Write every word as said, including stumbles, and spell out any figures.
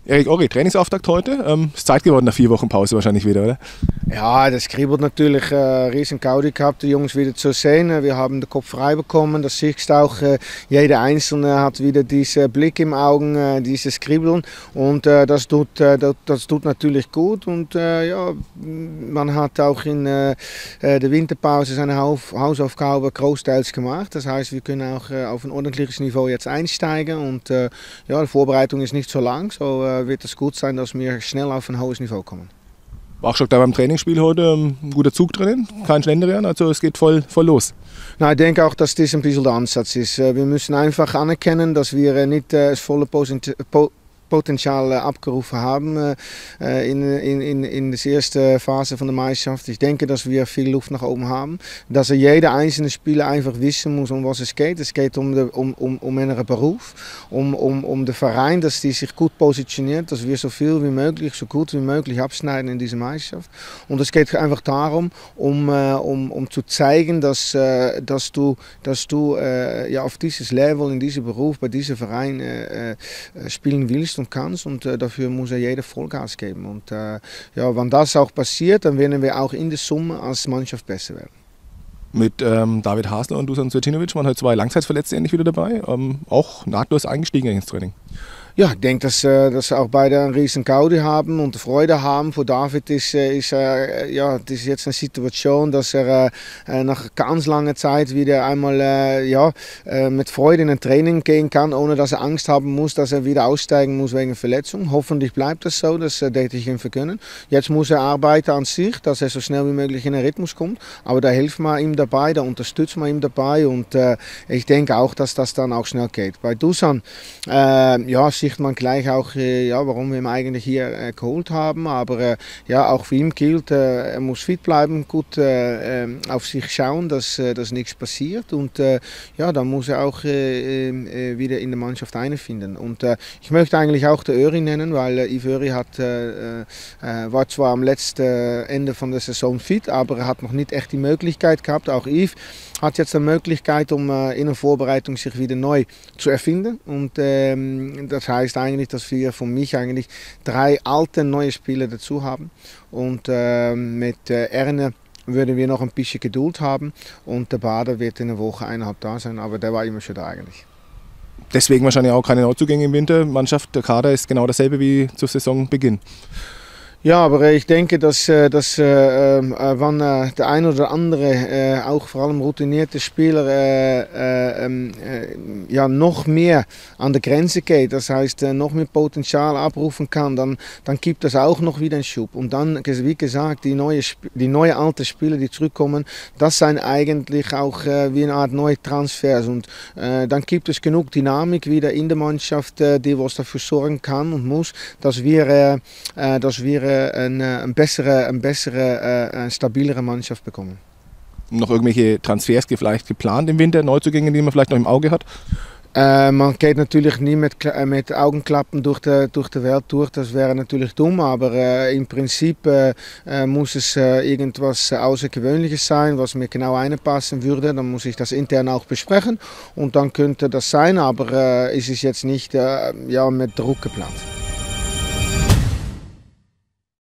Erik Orri, Trainingsauftakt heute. Ähm, ist Zeit geworden nach vier Wochen Pause wahrscheinlich wieder, oder? Ja, das kribbelt natürlich äh, riesen Gaudi gehabt, die Jungs wieder zu sehen. Wir haben den Kopf frei bekommen. Das siehst auch, äh, jeder Einzelne hat wieder diesen Blick im Augen, äh, dieses Kribbeln. Und äh, das, tut, äh, das, das tut natürlich gut. Und äh, ja, man hat auch in äh, der Winterpause seine Hausaufgabe großteils gemacht. Das heißt, wir können auch äh, auf ein ordentliches Niveau jetzt einsteigen. Und äh, ja, die Vorbereitung ist nicht so lang. So äh, wird es gut sein, dass wir schnell auf ein hohes Niveau kommen. War auch schon da beim Trainingsspiel heute ähm, ein guter Zug drinnen, kein Schlendrian, also es geht voll, voll los. Na, ich denke auch, dass das ein bisschen der Ansatz ist. Wir müssen einfach anerkennen, dass wir nicht das volle Potenzial abgerufen haben in, in, in, in der ersten Phase von der Meisterschaft. Ich denke, dass wir viel Luft nach oben haben, dass jeder einzelne Spieler einfach wissen muss, um was es geht. Es geht um, den, um, um, um einen Beruf, um, um, um den Verein, dass die sich gut positioniert, dass wir so viel wie möglich, so gut wie möglich abschneiden in dieser Meisterschaft. Und es geht einfach darum, um, um, um zu zeigen, dass, dass du, dass du ja, auf dieses Level, in diesem Beruf, bei diesem Verein spielen willst und kannst, und äh, dafür muss ja jeder Vollgas geben. Und äh, ja, wenn das auch passiert, dann werden wir auch in der Summe als Mannschaft besser werden. Mit ähm, David Hasler und Dusan Cvetinovic waren heute zwei Langzeitverletzte endlich wieder dabei, ähm, auch nahtlos eingestiegen ins Training. Ja, ich denke, dass, dass auch beide einen riesen Gaudi haben und Freude haben. Für David ist, ist, ja, das ist jetzt eine Situation, dass er nach ganz langer Zeit wieder einmal ja, mit Freude in ein Training gehen kann, ohne dass er Angst haben muss, dass er wieder aussteigen muss wegen Verletzung. Hoffentlich bleibt das so, das hätte ich ihm vergönnen. Jetzt muss er arbeiten an sich, dass er so schnell wie möglich in den Rhythmus kommt. Aber da helfen wir ihm dabei, da unterstützen wir ihm dabei, und äh, ich denke auch, dass das dann auch schnell geht. Bei Dusan, äh, ja, sieht man gleich auch, äh, ja, warum wir ihn eigentlich hier äh, geholt haben. Aber äh, ja, auch für ihn gilt, äh, er muss fit bleiben, gut äh, äh, auf sich schauen, dass, äh, dass nichts passiert. Und äh, ja, dann muss er auch äh, äh, wieder in der Mannschaft einfinden. Und äh, ich möchte eigentlich auch den Öri nennen, weil äh, Yves Öri hat, äh, äh, war zwar am letzten Ende von der Saison fit, aber er hat noch nicht echt die Möglichkeit gehabt. Auch Yves hat jetzt die Möglichkeit, um äh, in der Vorbereitung sich wieder neu zu erfinden. Und ähm, das heißt eigentlich, dass wir von mich eigentlich drei alte neue Spieler dazu haben. Und äh, mit äh, Erne würden wir noch ein bisschen Geduld haben. Und der Bader wird in einer Woche eineinhalb da sein, aber der war immer schon da eigentlich. Deswegen wahrscheinlich auch keine Neuzugänge im Winter. Mannschaft, der Kader ist genau dasselbe wie zu Saisonbeginn. Ja, aber ich denke, dass, dass äh, wenn äh, der ein oder andere, äh, auch vor allem routinierte Spieler, äh, äh, äh, ja, noch mehr an der Grenze geht, das heißt, äh, noch mehr Potenzial abrufen kann, dann, dann gibt es auch noch wieder einen Schub. Und dann, wie gesagt, die neue, die neue alte Spieler, die zurückkommen, das sind eigentlich auch äh, wie eine Art neue Transfers. Und äh, dann gibt es genug Dynamik wieder in der Mannschaft, äh, die was dafür sorgen kann und muss, dass wir, äh, dass wir eine, eine bessere, eine bessere, eine stabilere Mannschaft bekommen. Noch irgendwelche Transfers vielleicht geplant im Winter, Neuzugänge, die man vielleicht noch im Auge hat? Äh, man geht natürlich nie mit, mit Augenklappen durch die, durch die Welt durch, das wäre natürlich dumm, aber äh, im Prinzip äh, muss es äh, irgendwas Außergewöhnliches sein, was mir genau einpassen würde. Dann muss ich das intern auch besprechen und dann könnte das sein, aber äh, ist es jetzt nicht äh, ja, mit Druck geplant.